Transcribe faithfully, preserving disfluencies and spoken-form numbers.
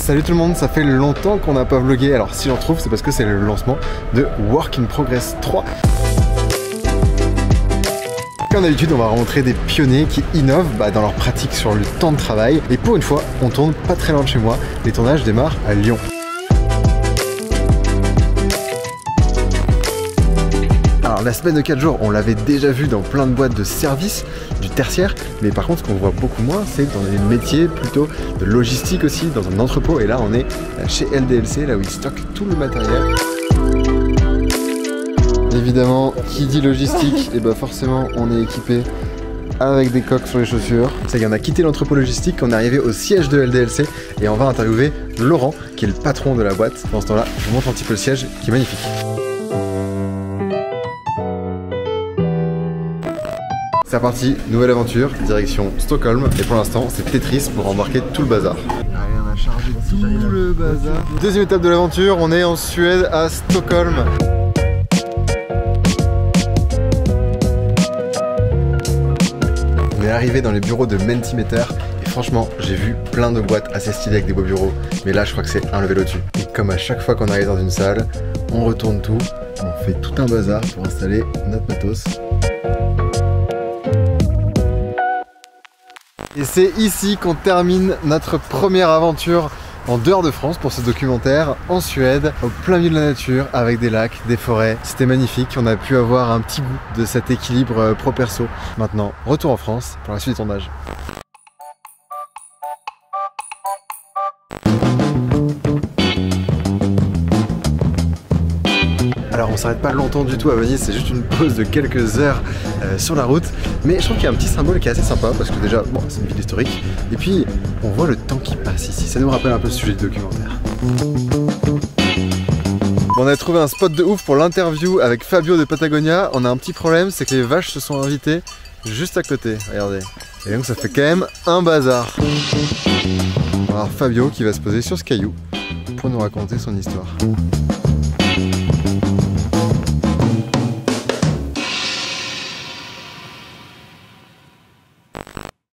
Salut tout le monde, ça fait longtemps qu'on n'a pas vlogué, alors si j'en trouve c'est parce que c'est le lancement de Work in Progress trois. Comme d'habitude, on va rencontrer des pionniers qui innovent bah, dans leur pratique sur le temps de travail. Et pour une fois, on tourne pas très loin de chez moi. Les tournages démarrent à Lyon. Alors la semaine de quatre jours, on l'avait déjà vu dans plein de boîtes de services, du tertiaire, mais par contre ce qu'on voit beaucoup moins, c'est dans des métiers plutôt de logistique aussi, dans un entrepôt. Et là on est chez L D L C, là où ils stockent tout le matériel. Évidemment, qui dit logistique, et bah forcément on est équipé avec des coques sur les chaussures. Ça y est, on a quitté l'entrepôt logistique, on est arrivé au siège de L D L C et on va interviewer Laurent, qui est le patron de la boîte. Dans ce temps-là, je vous montre un petit peu le siège, qui est magnifique. C'est reparti, nouvelle aventure, direction Stockholm, et pour l'instant c'est Tetris pour embarquer tout le bazar. Allez, on a chargé tout le bazar. Deuxième étape de l'aventure, on est en Suède à Stockholm. On est arrivé dans les bureaux de Mentimeter et franchement j'ai vu plein de boîtes assez stylées avec des beaux bureaux, mais là je crois que c'est un level au-dessus. Et comme à chaque fois qu'on arrive dans une salle, on retourne tout, on fait tout un bazar pour installer notre matos. Et c'est ici qu'on termine notre première aventure en dehors de France pour ce documentaire, en Suède, au plein milieu de la nature, avec des lacs, des forêts. C'était magnifique, on a pu avoir un petit goût de cet équilibre pro-perso. Maintenant, retour en France pour la suite des tournages. Alors on s'arrête pas longtemps du tout à Venise, c'est juste une pause de quelques heures euh, sur la route. Mais je trouve qu'il y a un petit symbole qui est assez sympa parce que déjà, bon, c'est une ville historique. Et puis, on voit le temps qui passe ici. Ça nous rappelle un peu le sujet du documentaire. Bon, on a trouvé un spot de ouf pour l'interview avec Fabio de Patagonia. On a un petit problème, c'est que les vaches se sont invitées juste à côté. Regardez. Et donc ça fait quand même un bazar. Alors Fabio qui va se poser sur ce caillou pour nous raconter son histoire.